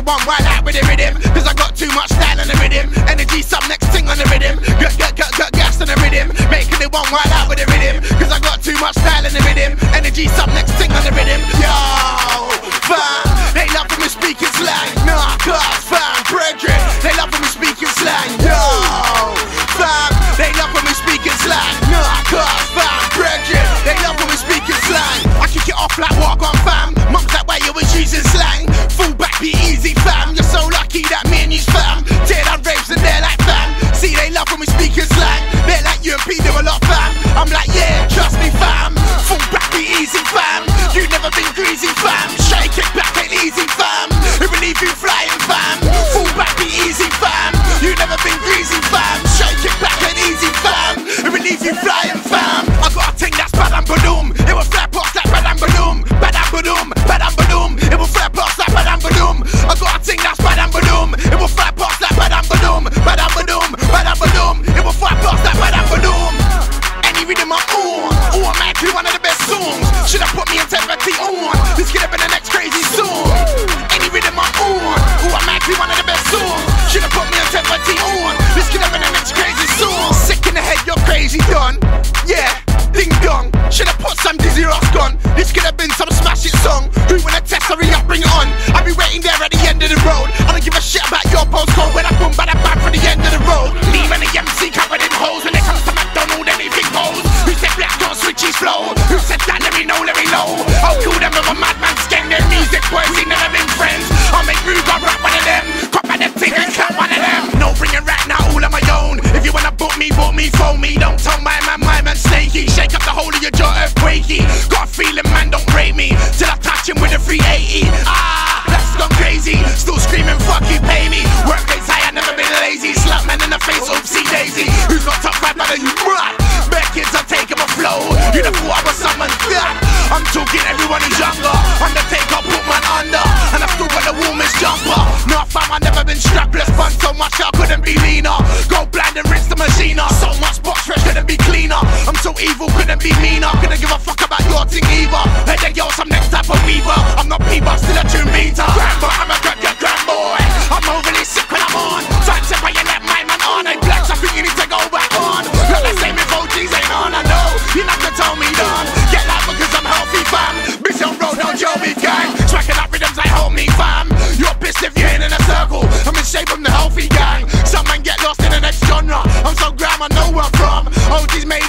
one while out with the rhythm, cause I got too much style on the rhythm. Energy, some next thing on the rhythm. Got gas on the rhythm, making it one while out with the rhythm, cause I got too much style on the rhythm. Energy, some next thing on the rhythm. Yo, fam, they love when we speaking slang. Nah, cause fam, brethren, they love when we speaking slang. Yo, fam, they love when we speaking slang. Nah, cause fam, brethren, they love when we speaking slang. I kick it off like walk on fam. Mum's that way you was using slang. Full back be easy fam. You're so lucky that me and you's fam. Tear down raves and they're like fam. See they love when we speaking slang. They're like you and P do a lot fam. I'm like yeah, trust me fam. Full back be easy fam. You never been greasy fam. Shake it back ain't easy fam. It will leave you flying fam. Full back be easy fam. You never been greasy fam. Shake it back ain't easy fam. It will leave you flying fam. I got a thing that's bad and ba-doom. It will fly past like bad and ba-doom. Bad and ba-doom, bad and ba-doom. It will fly past like bad and ba-doom. I got a thing that's bad and ba-doom. It will fly past like bad and ba-doom. Bad and ba-doom, bad and ba-doom. It will fly past like bad and ba-doom. Any rhythm I'm on, automatically one of the best songs. Should have put me in integrity on. This could have been the next crazy song. Any rhythm I'm on, automatically one of the best songs. Should have put me in integrity on. This could have been the next crazy song. Sick in the head, you're crazy done. Yeah, ding dong. Should have put some Dizzy Ross on. This could have been some smash it song. Who wanna test? Hurry up, bring it on. I'll be waiting there at the end of the road. I don't give a shit about your postcode. When I boom, bada bang from the end of the road. Leave and the MC covered in holes. When it comes to McDonald, anything goes. Who said black don't switch his flow? Who said that? Let me know, let me know. I'll kill them with a madman scan. Their music boys, they never been friends. I'll make rude, I'll rap one of them. Cop and them thing and clap one of them. No bringing right now, all on my own. If you wanna book me, phone me. Don't tell my man snaky. Shake up the whole of your jaw, earthquakey. Got a feeling man don't rate me till I touch him with a 380. Ah, that's gone crazy. Still screaming, fuck you, pay me. Work days high, I never been lazy. Slap man in the face, oopsie daisy. Who's got top 5 better you run? Bare kids are taking my flow. You know thought I was someone that. I'm talking everyone who's younger. Undertaker put man under, and I still got the warmest jumper. Nah fam, I never been strapless. Fun so much I couldn't be leaner. Go blind and rinse the machine. So much box fresh couldn't be cleaner. I'm so evil, couldn't be meaner. Couldn't give a fuck about your thing either. Hey then yo, some next type of weaver. I'm not P-Buck, still a tune beater. Grandboy, I'm a good grandboy. I'm overly sick when I'm on. Time to pay and let my man on. Hey blacks, I think you need to go back on. Not the same if OGs ain't on, I know. You're not gonna tell me done. Get loud because I'm healthy fam. Bitch on road, don't Joe me gang. Tracking up rhythms like hold me fam. You're pissed if you're in a circle. I'm in shape, I'm the healthy gang. Some man get lost in the next genre. I'm so gram, I know where I'm from. OGs made